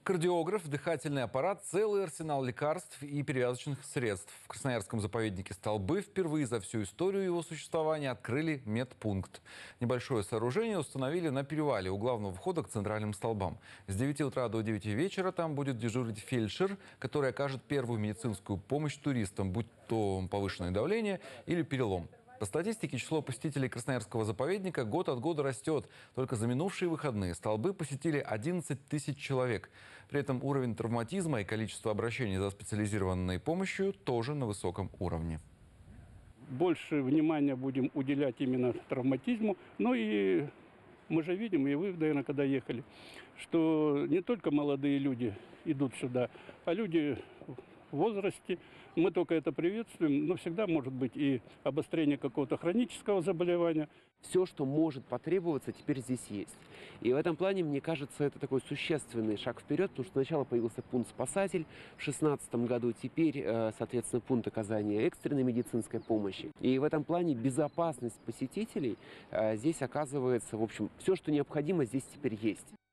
Кардиограф, дыхательный аппарат, целый арсенал лекарств и перевязочных средств. В Красноярском заповеднике Столбы впервые за всю историю его существования открыли медпункт. Небольшое сооружение установили на перевале у главного входа к центральным столбам. С 9 утра до 9 вечера там будет дежурить фельдшер, который окажет первую медицинскую помощь туристам, будь то повышенное давление или перелом. По статистике, число посетителей Красноярского заповедника год от года растет. Только за минувшие выходные Столбы посетили 11 тысяч человек. При этом уровень травматизма и количество обращений за специализированной помощью тоже на высоком уровне. Больше внимания будем уделять именно травматизму. Ну и мы же видим, и вы, наверное, когда ехали, что не только молодые люди идут сюда, а люди в возрасте. Мы только это приветствуем, но всегда может быть и обострение какого-то хронического заболевания. Все, что может потребоваться, теперь здесь есть. И в этом плане, мне кажется, это такой существенный шаг вперед, потому что сначала появился пункт «Спасатель» в 2016 году, теперь, соответственно, пункт оказания экстренной медицинской помощи. И в этом плане безопасность посетителей здесь оказывается, в общем, все, что необходимо, здесь теперь есть.